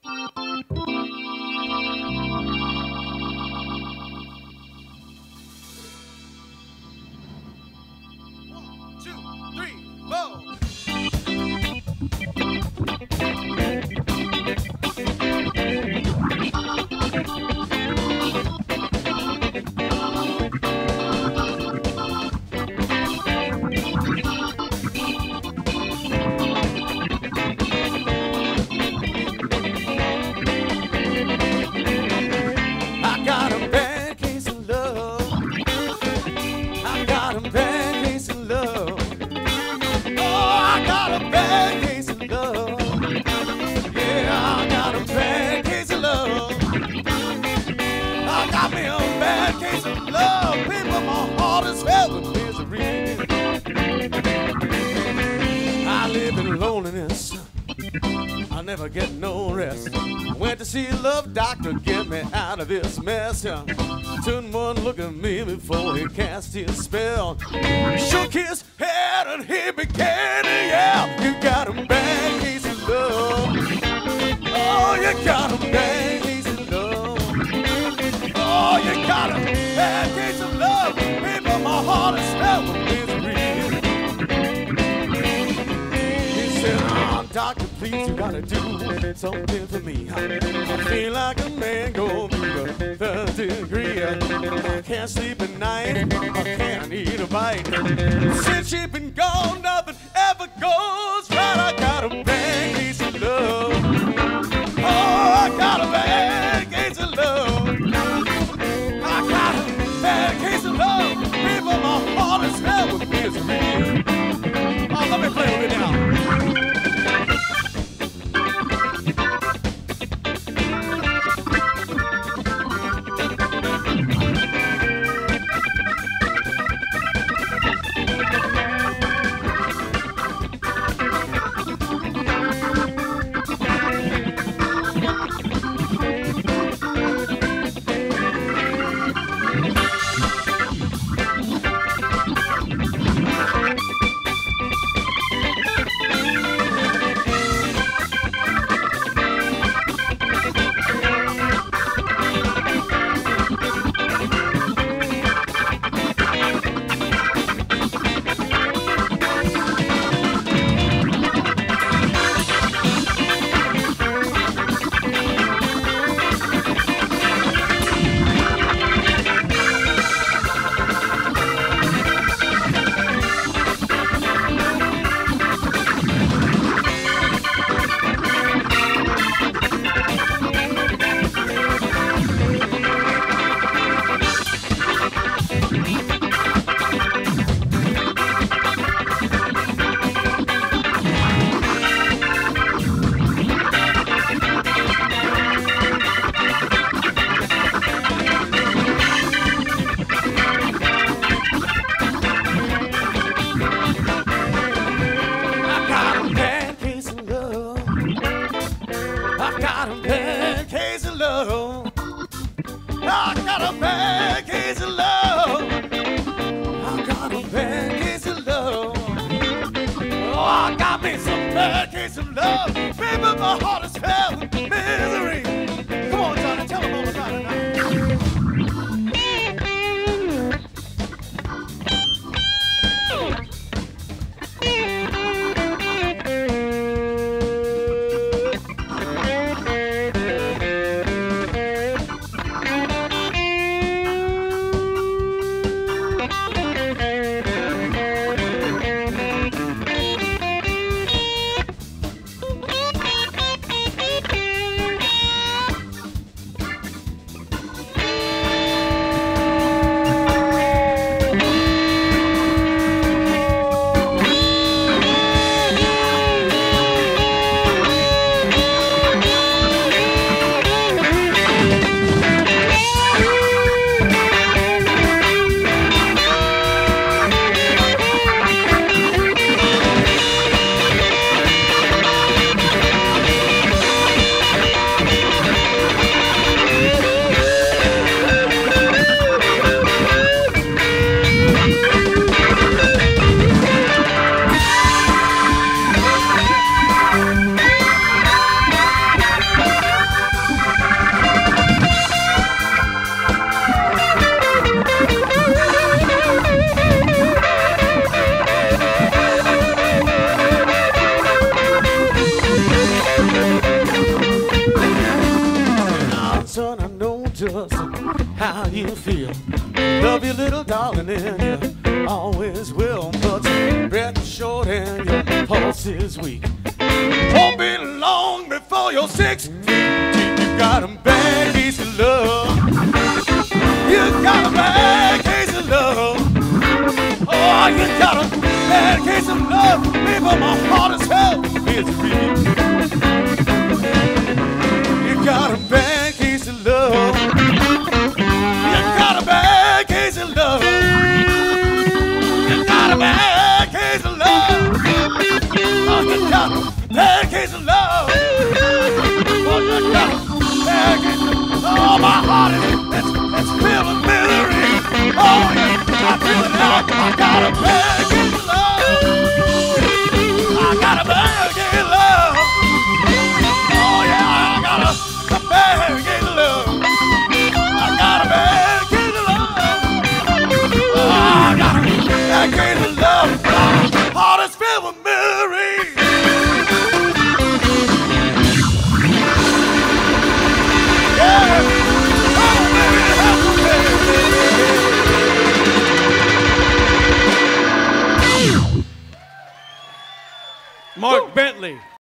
I'll never get no rest. Went to see a love doctor, get me out of this mess. Took one look at me before he cast his spell. Shook his head and he began to yell. You got a bad case of love. Oh, you got a bad case of love. Oh, you got a bad case of love. People, my heart is filled with misery. He said, oh, doctor, please, you gotta do something for me. I feel like a man going through the third degree. I can't sleep at night, I can't eat a bite. Since she's been gone, nothing ever goes right. I got a bad case of love. Oh, I got a bad case of love. I got a bad case of love. People, my heart is filled with misery. Oh, let me play with it now. us how you feel. Love you, little darling, and you always will. But your breath is short and your pulse is weak. Won't be long before you're 6 feet deep. You got a bad case of love. You got a bad case of love. Oh, you got a bad case of love. Baby, my heart is hell. It's real. You got a bad case of love. You got a bad case of love. You got a bad case of love. Oh, you got a bad case of love. Oh, you got a bad case of love. Oh, my heart it's filled with misery. Oh, yeah, I feel it now. I got a bad case of love. I got a bad case of love. Oh, yeah, I got a bad case of love. I got a bad case of love. Oh, I got a bad case of love. My heart is filled with misery. Yeah. Mark Bentley.